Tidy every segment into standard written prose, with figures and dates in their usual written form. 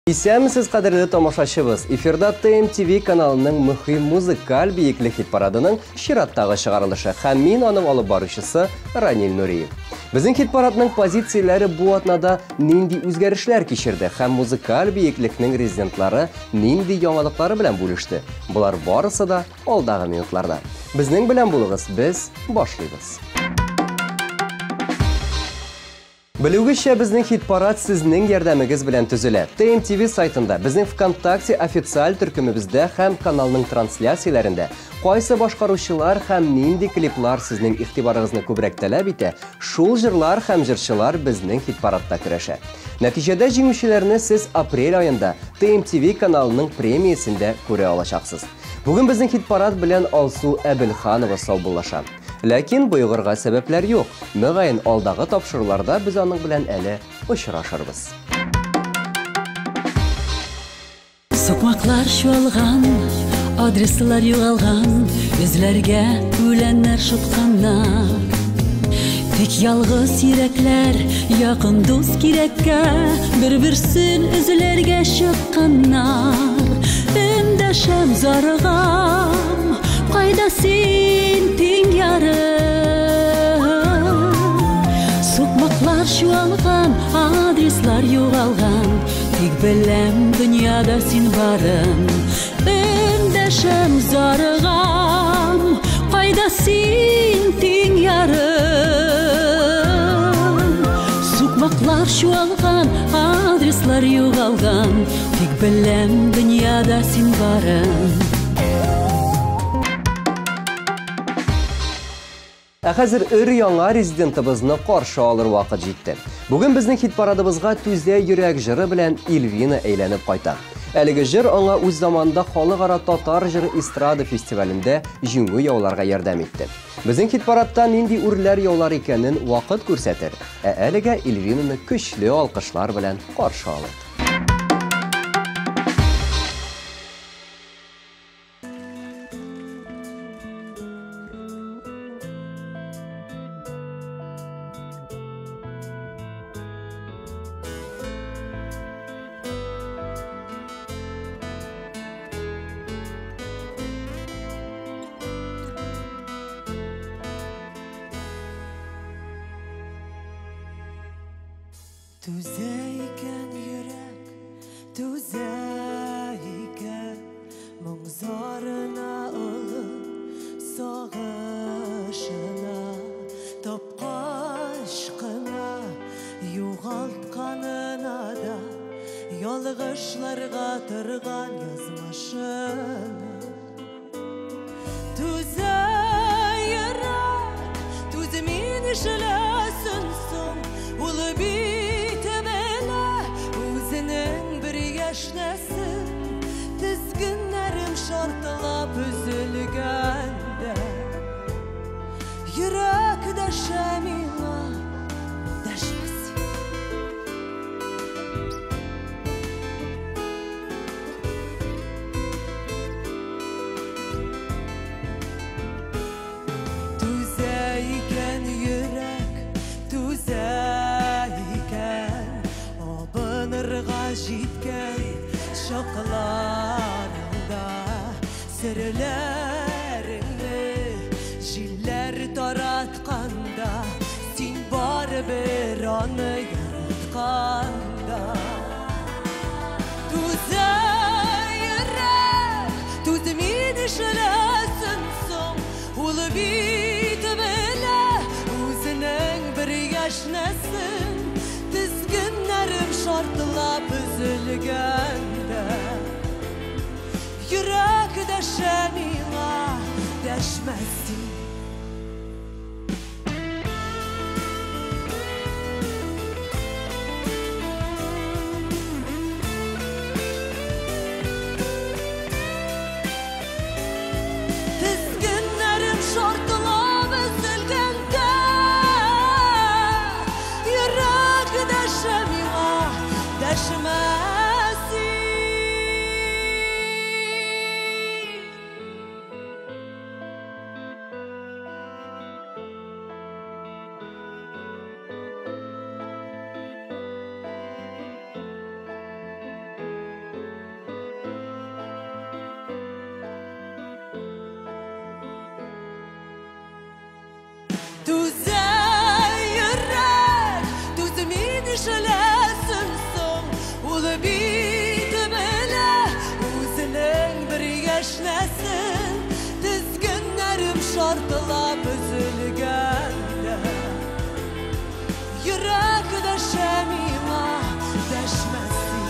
İsәмсез қадірлі тамашашыбыз, эфирда TMTV каналының мөһим музыкаль бейіклік хит парадының шираттағы шығарылышы һәм мин аның алып барушысы Ранил Нуриев. Біздің хит парадының позициялары bu атнада нинди үзгәрешләр кичерде һәм музыкаль бейіклекнең резидентлары нинди яңалыклары белән бүлеште. Булар барысы да алдағы минутларда. Безнең белән булыгыз, без башлыйбыз. Білугізше біздің хит-парад сіздің ярдәмігіз білән түзілі. TMTV сайтында біздің ВКонтакте официаль түркімімізді һәм каналның трансляцияларында қайсы башқарушылар һәм нинди клиплар сіздің ихтибарығызны күбрәк таләп ите, шул жырлар һәм жырчылар біздің хит-парадта көрәшә. Нәтижеде җиңүчеләрне сіз апрель айында TMTV каналының премиясендә күрә алачаксыз. Бүген біздің хит-парад белән Алсу Әбелханова саубуллаша. Ләкин бұйғырға сәбәпләр юк. Мөгаен алдағы тапшыруларда біз аның белән әле очрашырбыз. Сукмаклар чуалган, адреслар югалган, үзләргә үләннәр шутканнар. Тик ялгыз йөрәкләр, якын дус кирәккә, бер-берсен үзләргә чыкканнар. Эндәшәм зарыгам, кайда син тиң ярым? Сукмаклар чуалган, адреслар югалган, тик беләм дөньяда син барым. Эндәшәм зарыгам, кайда син тиң ярым? Сукмаклар чуалган, адреслар югалган, тик беләм дөньяда син барым. Хәзер өр яңа резидентыбызны каршы алыр вакыт җитте. Бүген безнең хит-парадыбызга Түзә йөрәк җыры белән Ильвина әйләнеп кайта. Әлеге җыр аңа үз заманында халыкара татар җыры эстрада фестивалендә җиңү яуларга ярдәм итте. Безнең хит-парадта нинди үрләр яулар икәнен вакыт күрсәтер. Әлегә Ильвинаны көчле алкышлар белән каршы алыйк. Түзә икән йөрәк, түзә икән, моң-зарына олы сагышына, тапкач кына, югалтканына да, ялгышларга торган язмышына. Түзә йөрәк, түзә мин ишеләсен соң, улы яшнәсен, тезгеннәрем шартылап үзелгәндә, йөрәк дәшә миңа, дәшмәс. Түзә икән йөрәк, түзә икән, абынырга җиткән шокларында, серләреңне җилләр таратканда, син барыбер аны яратканда. Түзә йөрәк, түзә мин ишеләсен соң, ул бит белә үзенең бер яшнәсен, тезгеннәрем шартылап үзелгәндә, йөрәк дәшә миңа, дәшмәс син. Тезгеннәрем шартылап үзелгәндә, йөрәк дәшә миңа, дәшмәс син. Түзә йөрәк, түземин ишеләсен соң, ул бит белә үзенең бер яшнәсен, тезгеннәрем шартылап өзелгәндә. Йөрәк дәшә миңа, дәшмәсен.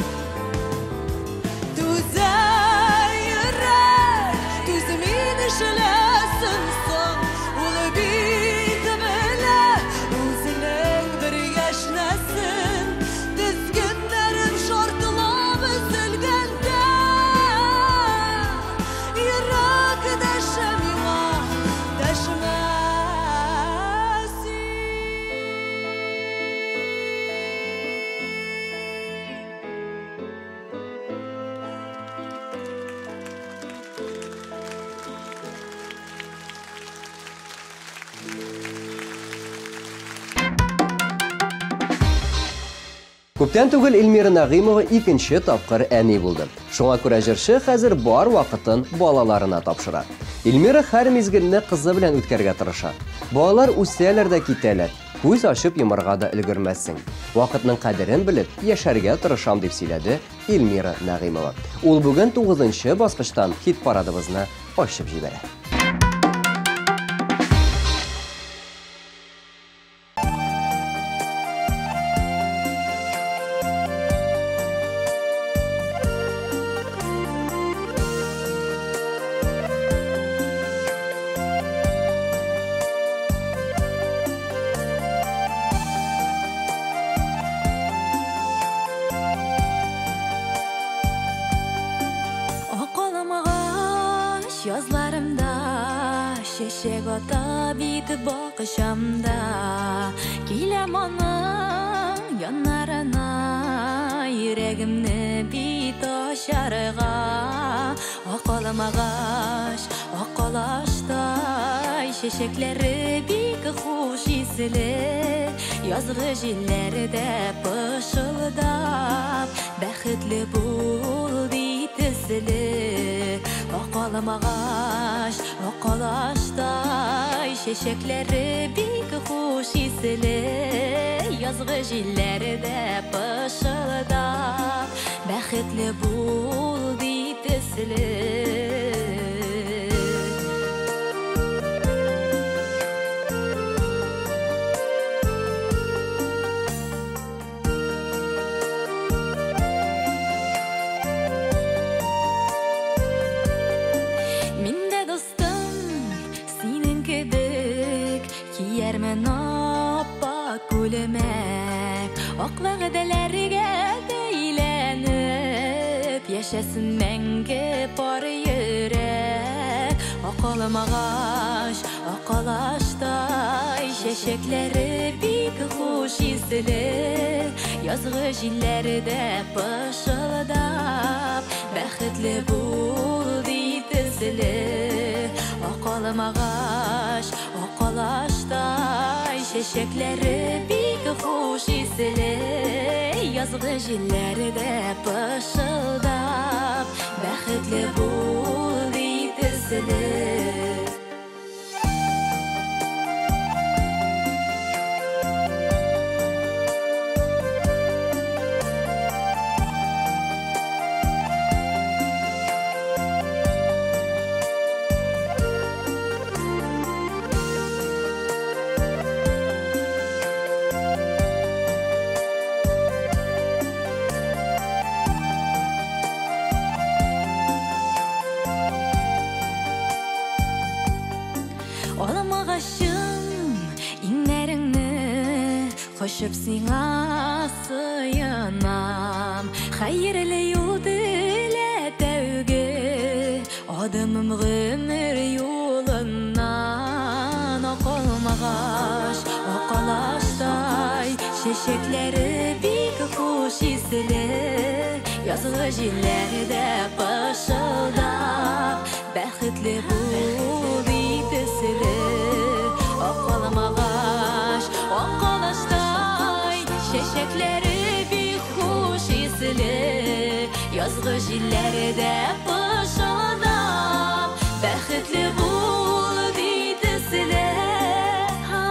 Түзә йөрәк, түземин ишеләсен соң, ул бит белә үзенең бер яшнәсен, тезгеннәрем шартылап өзелгәндә. Йөрәк дәшә миңа, дәшмәсен. Күптән түгел Эльмира Нагыймова икенче тапкыр әни булды. Шуңа күрә җырчы хәзер бар вакытын балаларына тапшыра. Эльмира һәр мизгелне кызы белән үткәргә тырыша. Балалар үсәләр дә китәләр. Күз ачып йомарга да өлгермәссең. Вакытның кадерен белеп, яшәргә тырышам дип сөйләде Эльмира Нагыймова. Ул бүген 9нчы баскычтан хит парадыбызны ачып җибәрә. Yazlarımda şeşek ata bitip bakışamda, kilem onun yanlarına, yüreğimni bit aşarığa. Okalım ağaç, okalaştay, şeşekleri bik hoş isli, yazgı jillerde pışıldap, bəxtli bul bitisli. Okalım ağaç, okalaştay, şeşekleri bik hoş isli, yazgı jillerde pışıldap, bəxtli bul bitisli. Kiyermen appak gülümek, ak vəğdələrgə deyilənib, yaşasın məngə par yürək. Okalım ağaç, okalaştay, şeşekləri bik hoş isli, yazgı jillərdə pışıldap, bəxtli bul bitisli. Okalım ağaç, okalaştay, şeşekleri bik hoş isli, yazgı jillerde pışıldap, bəxtli bul bitisli. Olam ağaçım, inlerini koşup sina sığınam. Hayırlı yol dile tevge, adımım gümür yolundan. Okalım ağaç, okalaştay, şeşekleri bik hoş isli, yazgı jillerde pışıldap, bəxtli bul bitisli. Okalım ağaç, okalaştay, şeşekleri bik hoş isli, yazgı jillerde pışıldap, bəxtli bul bitisli.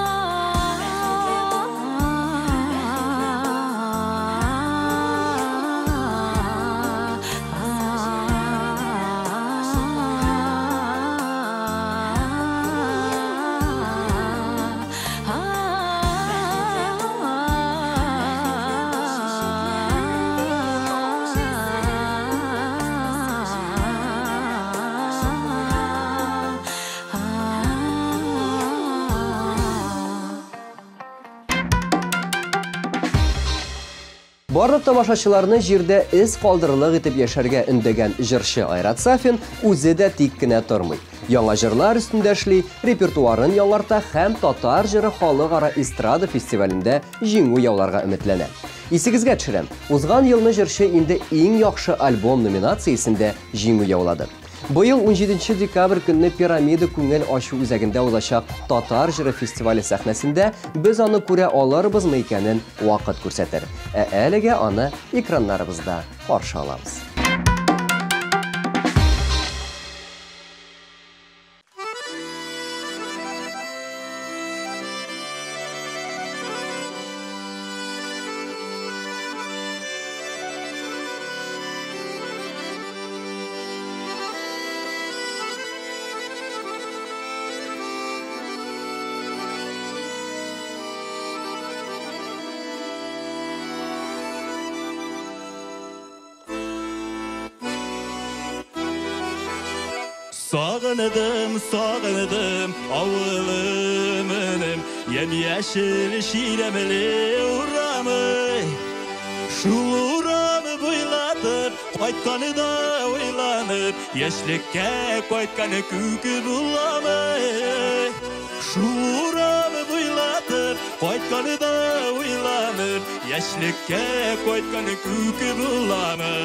Барлык тамашачыларны җирдә эз калдырырлык итеп яшәргә өндәгән җырчы Айрат Сафин үзе дә тик кенә тормый. Яңа җырлар өстендә эшли, репертуарын яңарта һәм татар җыры халыкара эстрада фестивалендә җиңү яуларга өметләнә. Исегезгә төшерәм, узган елны җырчы инде иң яхшы альбом номинациясендә җиңү яулады. Быел 17 декабрь көнне Пирамида күңел ачу үзәгендә узачак татар җыры фестивале сәхнәсендә без аны күрә алырбызмы икәнен вакыт күрсәтер. Әлегә аны экраннарыбызда каршы алабыз. Sağınıdım, sağınıdım, avılımınım, yemyeşil şiremeli uğramı. Şu uğramı buylatıp, koytkanı da uylanıp, yeşlikke koytkanı kükü bulamı. Şu uğramı buylatıp, koytkanı da uylanıp, yeşlikke koytkanı kükü bulamı.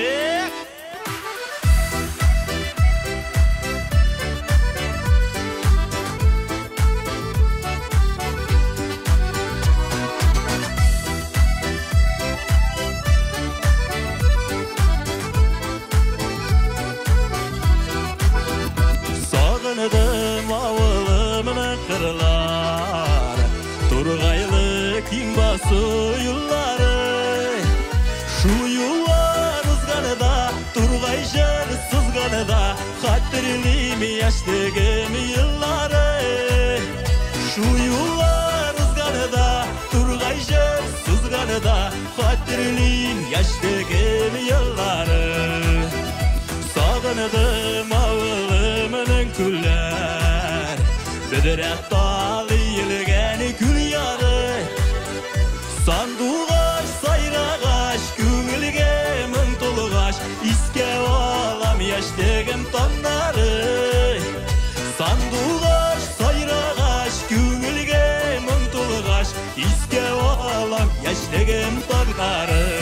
Sağınıdım avılımın kırlar, Turgaylı kinbası yılları. Şu yıllar ızganı da, Turgay jır sızganı da, Hatırlıyım yaşlığım yılları. Şu yıllar ızganı da, Turgay jır sızganı da, Hatırlıyım yaşlığım yılları. Sağınıdım avılımın küller, Bediret dalı yılgeni gül yarı. Sanduğaş, sayrağaş, küngülge mıntılğaş, İske alam yaşlığım tonları. Sanduğaş, sayrağaş, küngülge mıntılğaş, İske alam yaşlığım tonları.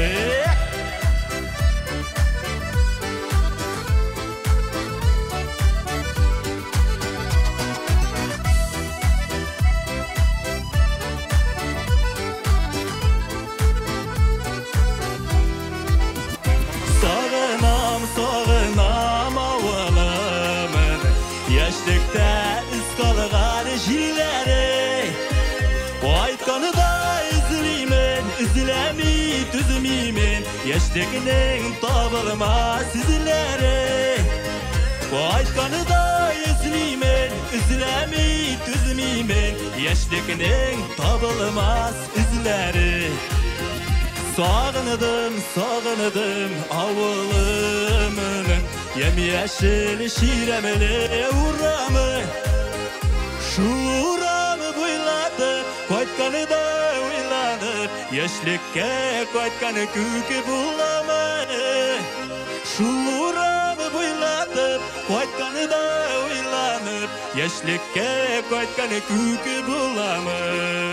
Sağınam avılımın, yaşlıkta iz kalgan jirleri. Aytkanı da izliymen, izlemi düzmiymen, yaşlıkının tabılmaz izleri. Aytkanı da izliymen, izlemi düzmiymen, yaşlıkının tabılmaz izleri. Sağınıdım, sağınıdım avılımın, yemyeşil şiremeli uğramı. Şu uğramı buylatıp, koytkanı da uylanıp, yaşlıkke koytkanı kükü bulamı. Şu uğramı buylatıp, koytkanı da uylanıp, yaşlıkke koytkanı kükü bulamı.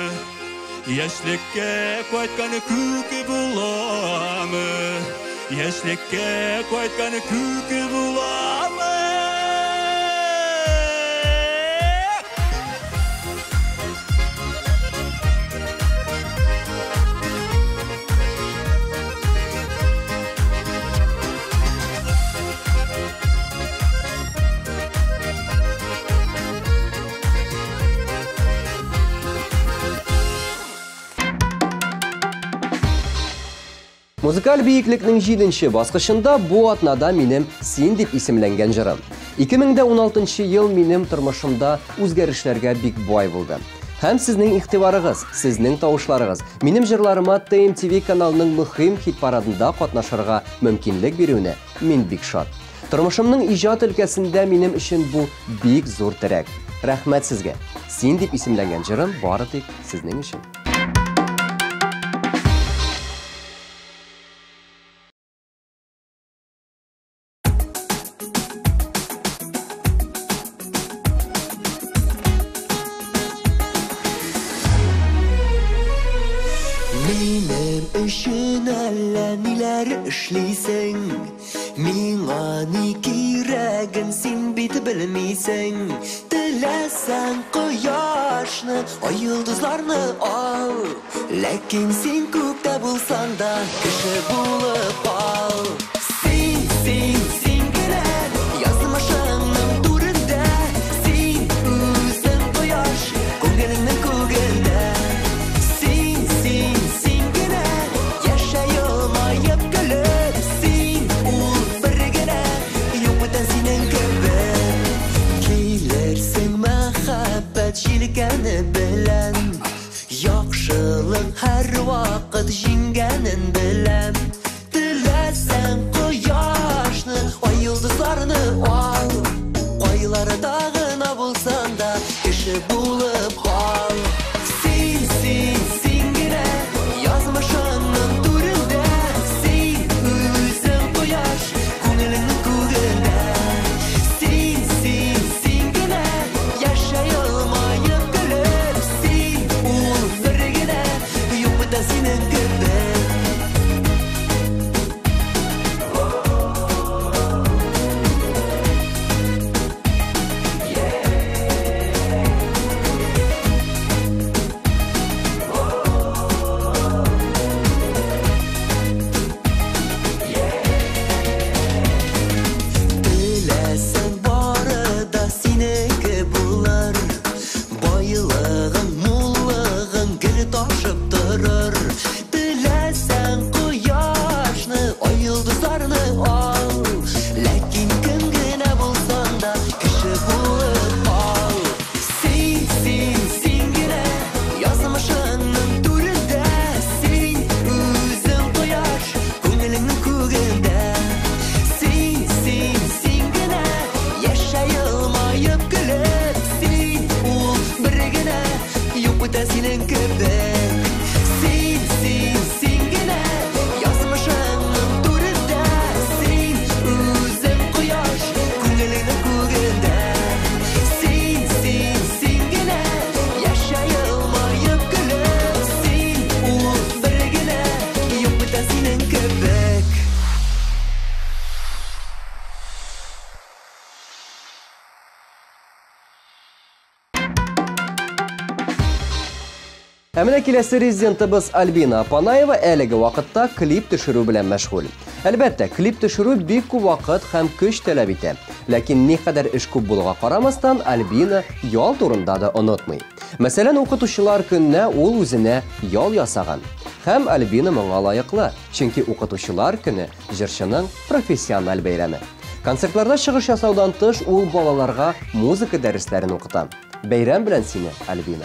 Yaşlıkke koytkanı kükü bulamı. Yaşlıkke koytkanı kükü bulamı. Музыкаль бейеклекнең 7нче баскычында бу атнада минем Син дип исемләнгән җырым. 2016 ел минем тормышымда үзгәрешләргә бик бай булды. Һәм сезнең игътибарыгыз, сезнең тавышларыгыз минем җырларыма TMTV каналының мөһим хит парадында катнашырга мөмкинлек бирүне мин бик шат. Тормышымның иҗат өлкәсендә минем өчен бу бик зур терәк. Рәхмәт сезгә. Син дип исемләнгән җырым бары тик сезнең өчен. Benim işin әллә ниләр эшлисең, миңа ни кирәген син бит белмисең. Теләсәң кояшны, ай йолдызларны ал, ләкин син күктә булсаң да кеше булып кал. Син генә язмышыңның түрендә, син үзең кояш күңелеңнең күгендә. Син генә яшә елмаеп көлеп, син ул бер генә юк бүтән синең кебек. Килерсең мәхәббәт җилкәне белән, яхшылык һәр вакыт җиңгәнен беләм. Теләсәң кояшны, ай йолдызларны ал, кайларда гына булсаң да кеше булып кал. Син генә язмышыңның түрендә, син үзең кояш күңелеңнең күгендә. Син генә яшә елмаеп көлеп, син ул бер генә юк бүтән синең кебек. Теләсәң бары да синеке булыр, байлыгың, муллыгың гел ташып торыр. Теләсәң кояшны, ай йолдызларны ал, ләкин кем генә булсаң да кеше булып кал. Син генә язмышыңның түрендә, син үзең кояш күңелеңнең күгендә. Син генә яшә елмаеп көлеп, син ул бер генә юк бүтән синең кебек. Син генә язмышыңның түрендә, син үзең кояш күңелеңнең күгендә. Син генә яшә елмаеп көлеп, син ул бер генә юк бүтән синең кебек. Ә менә киләсе резидентыбыз Альбина Апанаева әлеге вакытта клип төшерү белән мәшгуль. Әлбәттә, клип төшерү бик күп вакыт һәм көч таләп итә. Ләкин никадәр эш күп булуга карамастан, Альбина ял турында да онытмый. Мәсәлән, укытучылар көненә ул үзенә ял ясаган. Һәм Альбина моңа лаеклы, чөнки укытучылар көне җырчының профессиональ бәйрәме. Концертларда чыгыш ясаудан тыш ул балаларга музыка дәресләрен укыта. Бәйрәм белән сине, Альбина.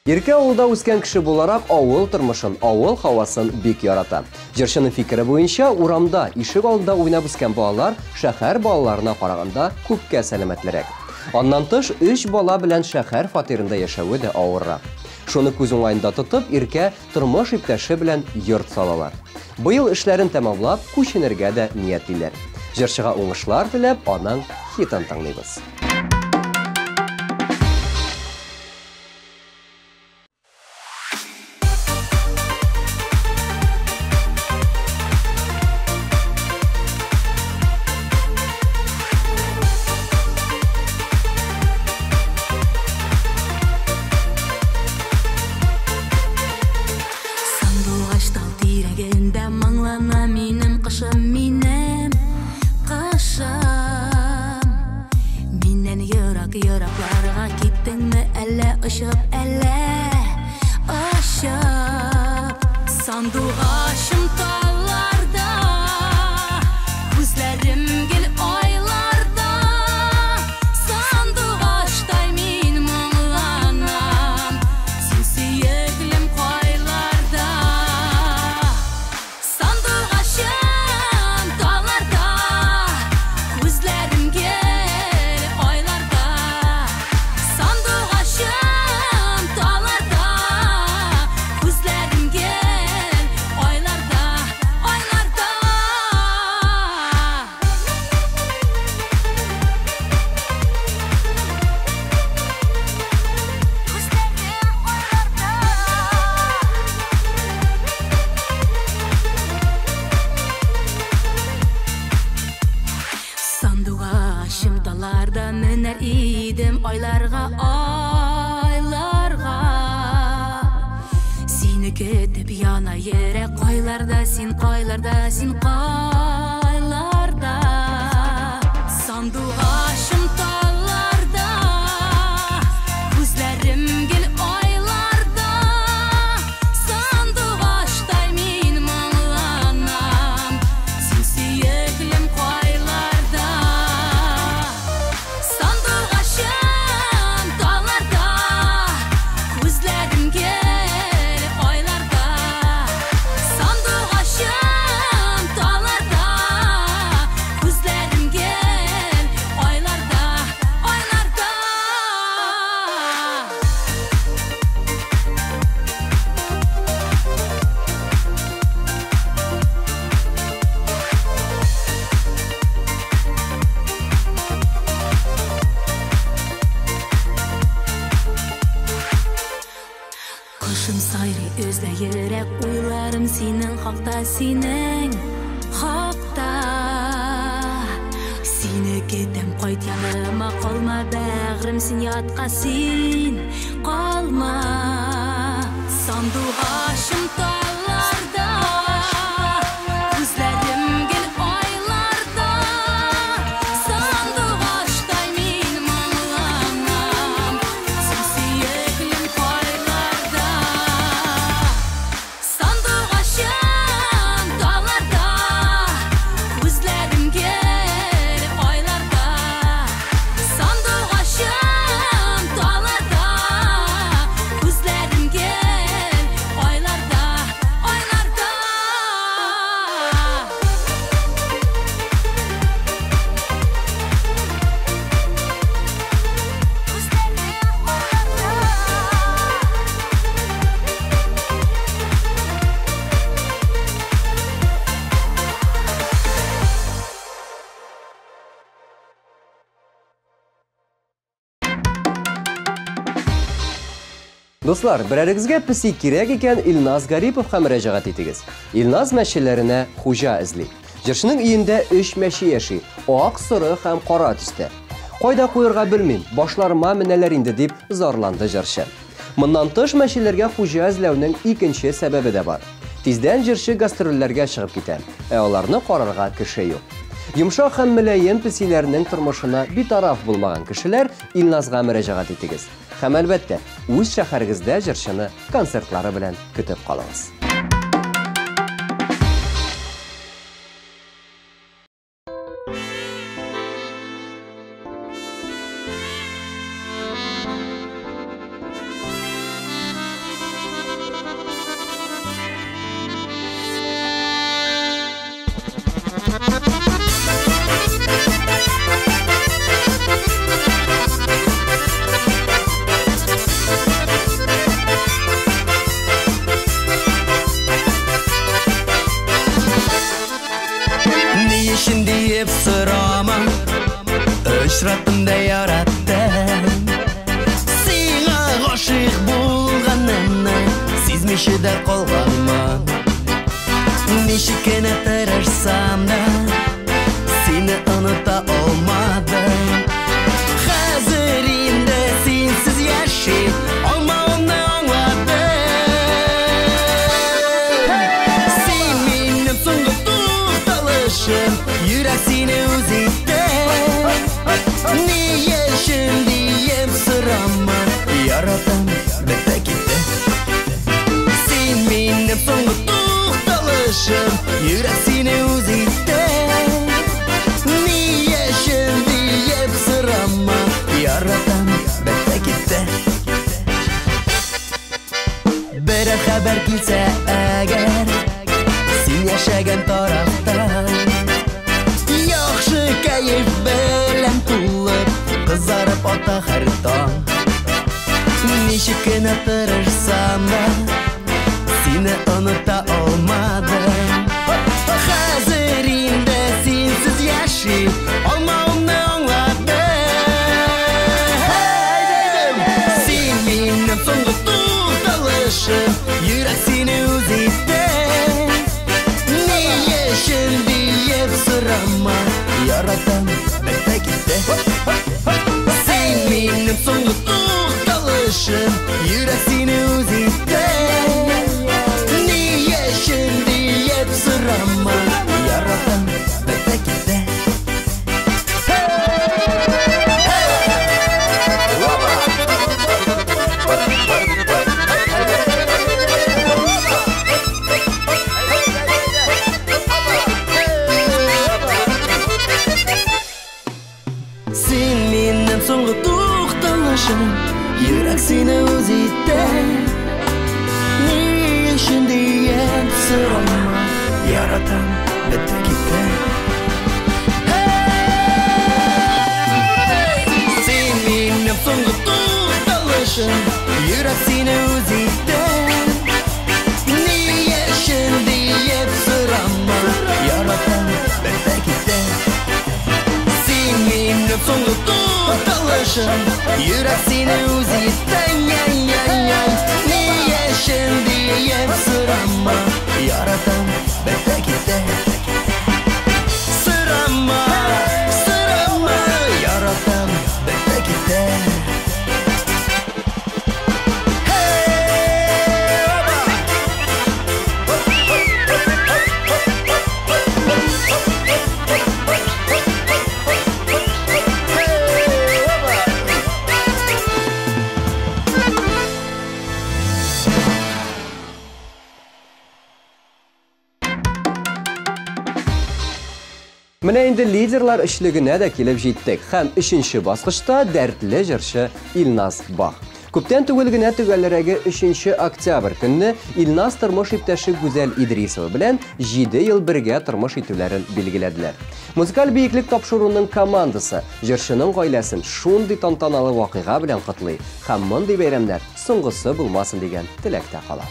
Ирке авылда үскән кеше буларак авыл тормышын, авыл хавасын бик ярата. Җырчының фикере буенча, урамда, ишек алдында уйнап үскән балалар шәһәр балаларына караганда күпкә сәламәтлерәк. Аннан тыш 3 бала белән шәһәр фатирында яшәүе дә авыррак. Шуны күз уңаенда тотып, Ирке тормыш иптәше белән йорт салалар. Быел эшләрен тәмамлап, күченергә дә ниятлиләр. Җырчыга уңышлар теләп, аның хитын тыңлыйбыз. Yıraklara gittin mi elle ışıp elle ışıp sandığa dallarda gözlerim gel aylarda sandığa min mağlanam sinsiyeklim koylarda sandığa dallarda gözlerim gel Müner idim aylarga Seni ketip yana yere koylarda sin koylarda sandığa şımtallarda gözlerim gel aylarda sandığa min mağlanam sinsiyeklim koylarda Kışım sayri özleyerek uylarım senin hakta Seni ketem koyt yanıma kalma bağrım sen yatqa sen kalma sandığa şımtallarda gözlerim gel aylarda sandığa min mağlanam sinsiyeklim koylarda sandığa dallarda gözlerim gel aylarda sandığa dallarda gözlerim gel aylarda Dostlar, birәрегезгә песи кирәк икән Илназ Гариповка мөрәҗәгать итегез. Илназ мәчеләренә хуҗа эзли. Җырчының өендә 3 мәче яши, ак, соры һәм кара төстә. Кайда куярга белмим, башларыма менәләр инде дип зарланды җырчы. Моннан тыш мәчеләргә хуҗа эзләүнең икенче сәбәбе дә бар. Тиздән җырчы гастрольләргә чыгып китә, аларны карарга кеше юк. Йомшак һәм мөлаем песиләрнең тормышына битараф булмаган кешеләр Илназга мөрәҗәгать итегез. Һәм әлбәттә, үз шәһәрегездә җырчыны концертлары белән көтеп калыгыз. үшін deyip сұрама Ұшыраттым да яраттым Сиңа ғашық болғанымны Сезмеші де қолғанма Нешік кені тырышсам да Сені ұныта olmadım Қазір енді сенсіз яшеп Алмауымды аңладым Сен менің соңғы тоқталышым Жүрек сені өзетті Не үшін дейіп сұрама Яратам бітті кетті Сен менің соңғы тоқталышым Жүрек сені өзетті Не үшін дейіп сұрама Яратам бітті кетті Бір хабар келсе әгер Сен яшәгән тарафтан Яхшы кәйф белән тулып Кызарып ата һәр таң Ничек кенә тырышсам да Сине оныта алмадым Хәзер инде синсез яши Алмауымны аңладым Син минем соңгы тукталышым Йөрәк сине үзитте Ни өчен диеп сорама Яратам бетте китте Син минем соңгы тукталышым Йөрәк сине үзитте Ни өчен диеп сорама Яратам бетте китте Сен менің соңғы тоқталышым Йөрәк сені өзетті Не үшін дейіп сұрама Яратам бітті кетті Сен менің соңғы тоқталышым Йөрәк сені өзетті Не үшін дейіп сұрама Яратам бітті кетті Minnem soңгы тоқталышым Йөрәк сені үзетті Не өчен диеп сұрама Яратам бітті кетті Сұрама, сұрама Яратам бітті кетті Менә инде лидерлар эшлегенә дә килеп җиттек. Һәм 3нче баскычта дәртле җырчы Илназ Бах. Күптән түгел генә төгәлләрәге 3 октябрь көнне Илназ тормыш иптәше Гүзәл Идрисова белән 7 ел бергә тормыш итүләрен билгеләделәр. Музыкаль биеклек тапшыруның командасы җырчының гаиләсен шундый тантаналы вакыйга белән котлый һәм мондый бәйрәмнәр соңгысы булмасын дигән теләктә кала.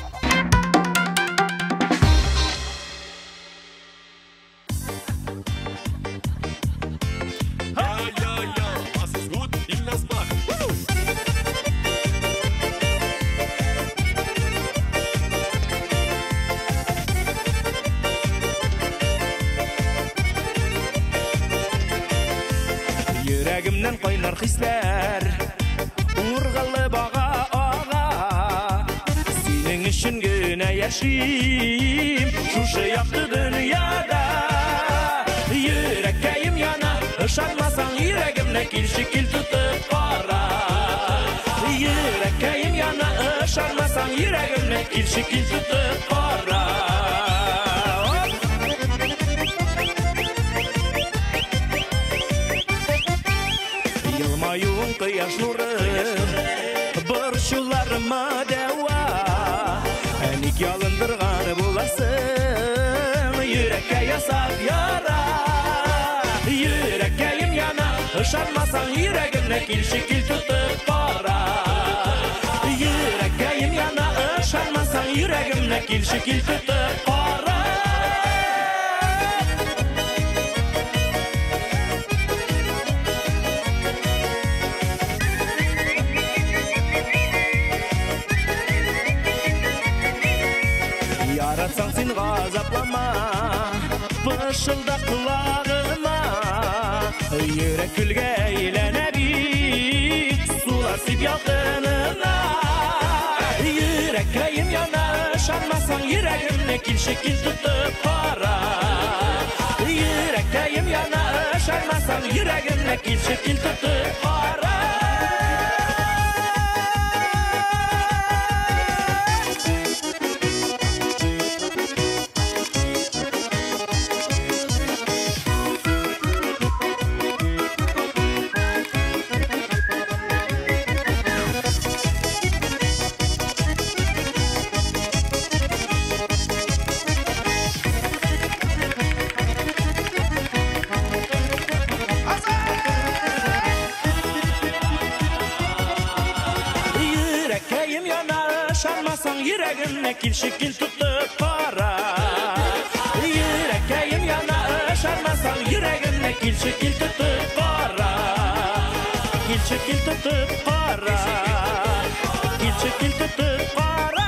Йөрәгемнән кайнар хисләр Ургылы бага ага Синең өчен генә яшим Шушы якты дөньяда Йөрәккәем яна Ышанмасаң йөрәгемне килши кил тутып кара Йөрәккәем яна Ышанмасаң йөрәгемне килши кил тутып кара Елмаюың кояш нуры Борчуларыма дәва Әник ялындырган буласың Йөрәккә ясап яра Йөрәккәем яна Ышанмасаң йөрәгемне килши кил тутып кара Йөрәккәем яна Ышанмасаң йөрәгемне килши кил тутып кара Яратсаң сен ғазаплама, пышылда құлағыма, йөрәк күлгә әйләнә бит, сулар сип ялкынына. Йөрәккәем яна, ышанмасаң йөрәгемне килші кил тотып кара. Йөрәккәем яна, ышанмасаң йөрәгемне килші кил тотып кара. Yürəgimə kilşi kil tutub qara. Yürəkkəyim yana ışarmasan yürəgimə kilşi kil tutub qara. Kilşi kil tutub qara. Kilşi kil tutub qara.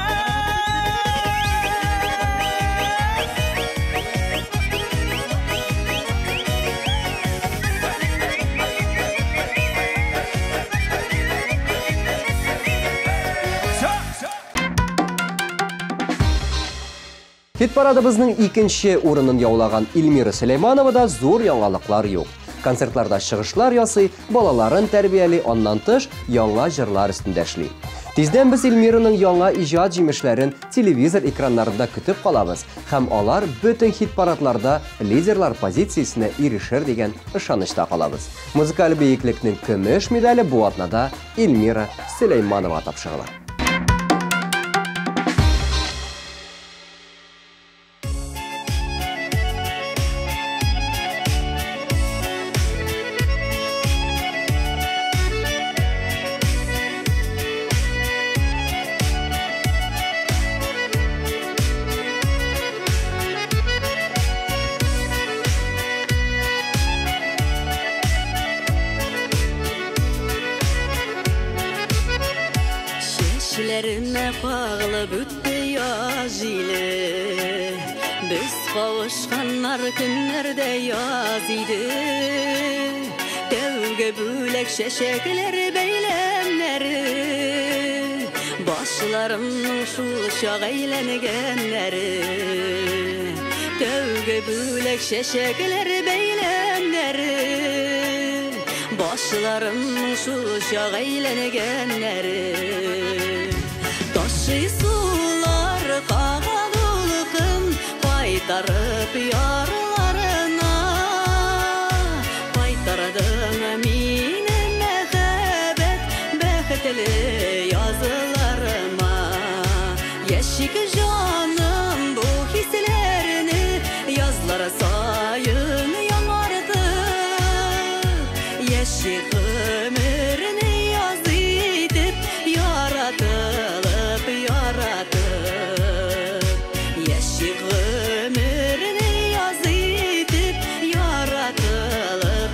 Hit paradımızın ikinci orunun yaulağan İlmira Süleymanova'da zor yangalıklar yok. Konsertlerde çıkışlar yası, balaların terbiyeli ondan tış, yanga jırlar üstünde işli. Tizden biz İlmira'nın yanga icad jimişlerin televizor ekranlarında kütüp kalabız. Hem alar bütün hit paradlarda liderler pozisiyasına erişir degen ışanışta kalabız. Müzikal beyiklikinin kümüş medali bu adına da İlmira Süleymanova tapşırılar. Şişlerime bağlı büttü yaz ile. Biz kavuşkanlar günlerde yaz idi. Devge bülek şeşekleri beylemleri. Başlarımın şuşa eğlengenleri. Devge bülek şeşekleri beylemleri. Başlarımın şuşa eğlengenleri. Taşı sular kağadılıkım Paytarıp yarlarına Paytardın mini mehebet Bekhteli yazılarıma Yeşik canım bu hislerini Yazlara sayın yanardı Yeşik ömrünü yaz edip yaratılıp Yeşik ömrünü yaz edip yaratılıp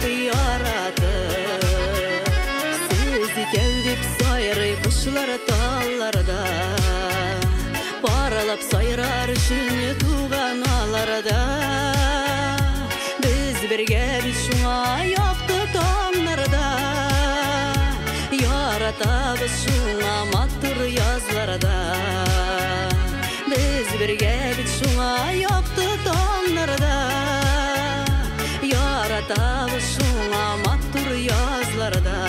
Siz geldik sayrı kuşlar dallarda Paralap sayrar şunu tuğan alarda Biz birge bir şuna yaptı tonlarda Yaratabız şuna mattır yazlarda Biz birge bit şuna yaptı tonlarda Yaratabız şuna mattır yazlarda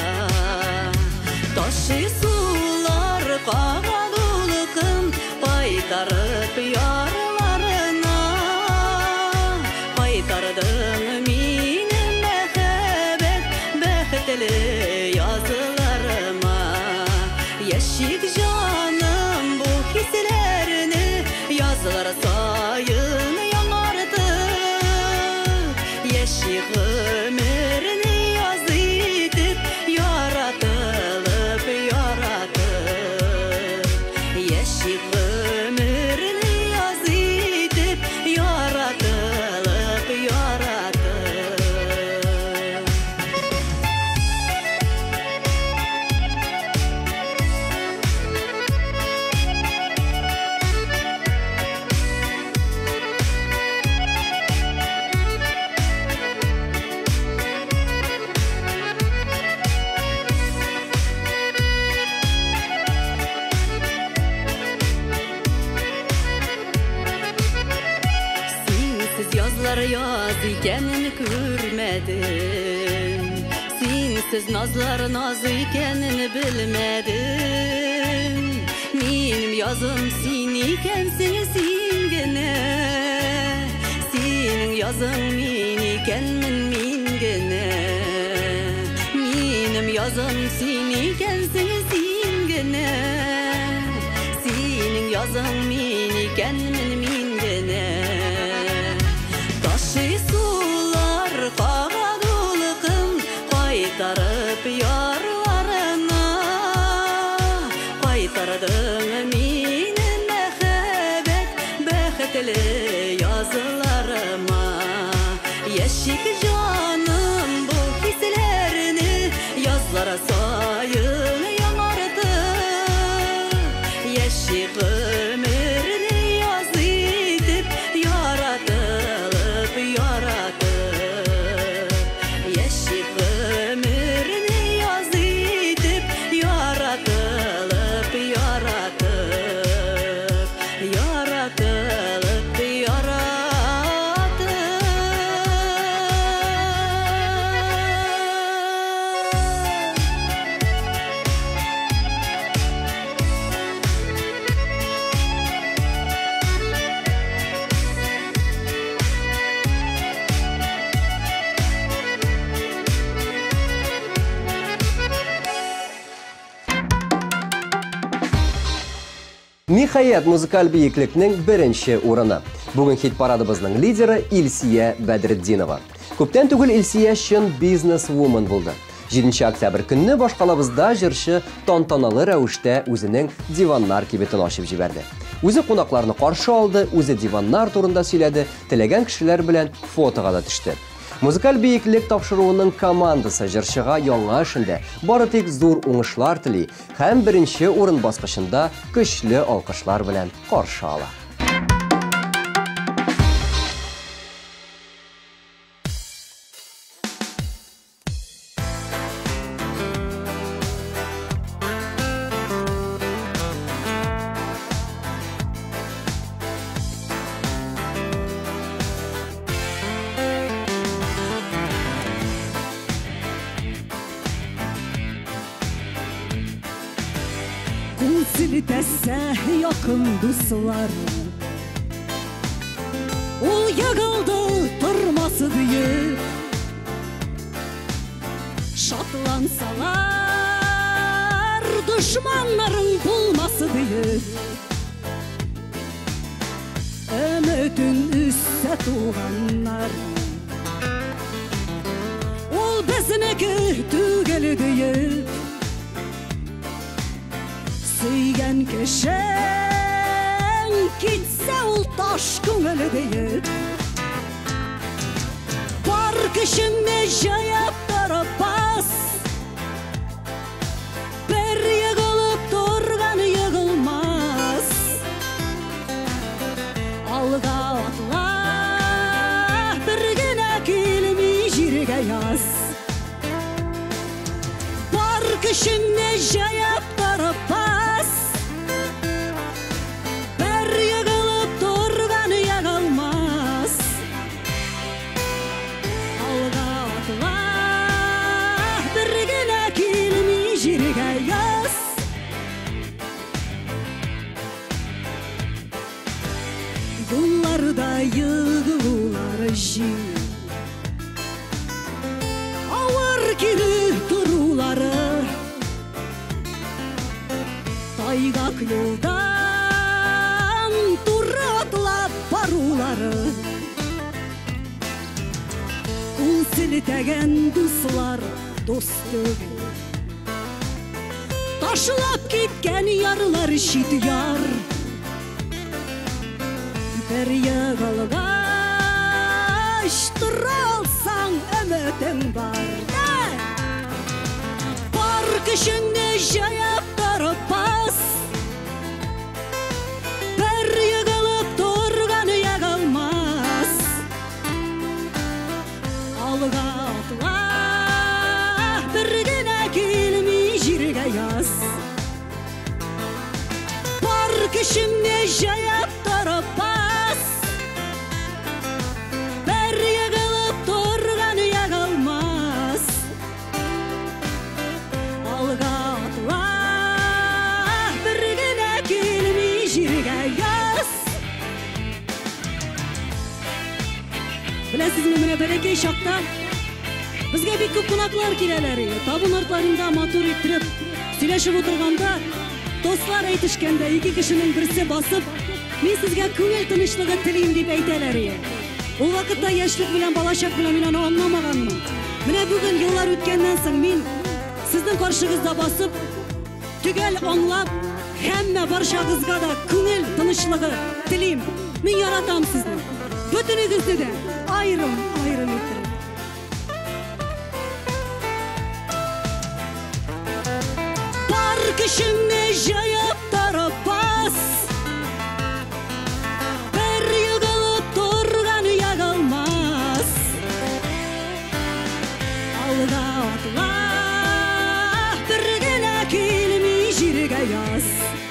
Taşı sular kağadılıkım Paytarıp yarlarına Paytardın mini mehebet Bekhteli yazılarıma Yeşik canım bu hislerini Yazılara sayın yanardı Yeşik ömrünü yaz edip yaratılıp Yeşik ömrünü yaz Yazlar yaz ikenin görmedim, sensiz nazlar naz ikenini bilmedim. Benim yazım sen ikensin sen gene, senin yazın men ikenmin men gene. Benim yazım sen ikensin sen gene, senin yazın men ikenmin men gene. Taşı sular kağadulukım kaytarıp yarlarına, kaytardın meni mehabet bekhtli yazılarıma. Yeşik canım bu hislerini yazlara sayın yamardı. Yeşik ömrünü yaz edip yaratılıp yaratıp. Yeşik ömrünü yaz edip yaratılıp yaratıp. Yaratılıp yaratıp. Nihayet muzikal biyiklikning birinchi o'rini. Bugun hit paradimizning lideri Ilsiya Badriddinova. Ko'pdan tugul Ilsiya shin business woman bo'ldi. 7 oktyabr kunni boshqalamizda jirshi tantanali ravishda o'zining divanlar kibetini ochib jiberdi. O'zi qo'noqlarni qarshi oldi, o'zi divanlar turida so'yladi, tilagan kishilar bilan fotoga tushdi. Muzikal biyiklik topshiruvining komandasi jirshiga yangi ishinde bari tek zo'r o'ngishlar tili ham birinchi o'rin bosqichida kuchli olqishlar bilan qarshi oldi. Siltese yakın dostlar, o yakıldı durması diye. Şatlansalar düşmanların bulması diye. Ümitin üsse tuğanlar, o bizniki tügeli diye. Suygan kishing kitsa ul tosh ko'ngli deyib, bor kishingni jayab tarapas, bir yig'ilib turgan yig'ilmas. Olg'a otla birgina kelmay yerga yoz, bor kishingni jayab tarapas, bir yig'ilib turgan yig'ilmas. Olg'a otla birgina kelmay yerga yoz. Gullarda yig'lular jin, avur kelib turulari, taygak yo'ldan turra atlab barulari. Qo'l siltagan do'stlar do'stligi, tashlab ketgan yarlar shityar. Bir yig'ilgach tura olsang ümiting bor. Bor kishingni jayab tarapas, bir yig'ilib turgan yig'ilmas. Olg'a otla birgina kelmay yerga yoz, bor kishingni jayab tarapas, bir Білесізме, міне бәлекей шақта бізге бик көп қонақлар келелер. Табын артларында мотор иттеріп, сөйлешіп отырғанда, достар әйтішкенде, екі кішінің бірсе басып, мен сізге көңіл тынышлығы тілейм деп әйтелер. Ол вақытта яшьлек белән балачак белән мин аны аңламаганмын. Менә бүген еллар үткәннән соң мин сезнең каршыгызда басып, түгел аңлап, һәммә барчагызга да күңел тынычлыгы телим. Мин яратам сезне. Бөтенегезне дә айрым иттереп. Бар кешеңне җыеп тарап бас. Бер егылып торган ягылмас. Алга атла, бер генә килми җиргә яз.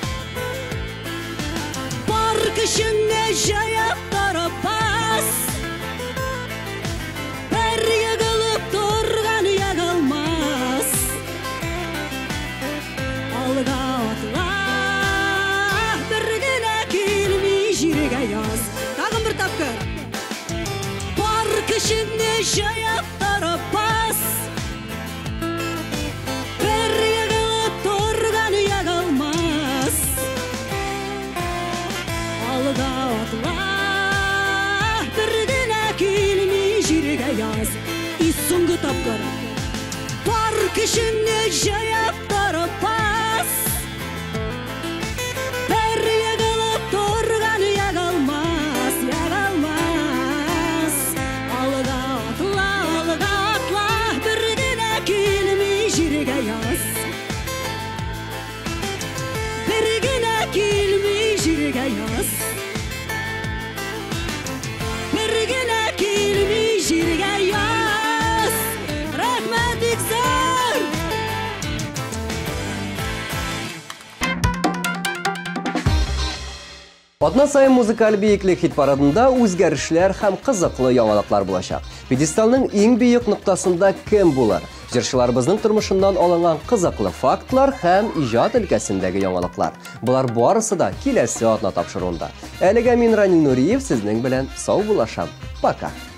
Бар кешеңне җыеп тарап бас. Бер егылып торган ягылмас. Алга атла, бер генә килми җиргә яз. Тагын бер тапкыр. Бар кешеңне җыеп тарап бас. Бер егылып торган ягылмас. Алга атла, бер генә килми җиргә яз. И соңгы тапкыр. Бар кешеңне җыеп тарап бас. Бер егылып торган ягылмас. Алга атла, бер генә килми җиргә яз. Бер генә килми җиргә яз. Бер генә килми җиргә яз. Рәхмәт бик зур. Атна сайын музыкаль бейеклек хит парадында үзгәрешләр һәм кызыклы яңалыклар булачак. Пьедесталның иң бийек ноктасында кем булыр? Җырчыларыбызның тормышыннан алынган кызыклы фактлар һәм иҗат өлкәсендәге яңалыклар. Булар барысы да киләсе атна тапшыруында. Әлегә мин Ранил Нуриев сезнең белән сау булашам. Пока.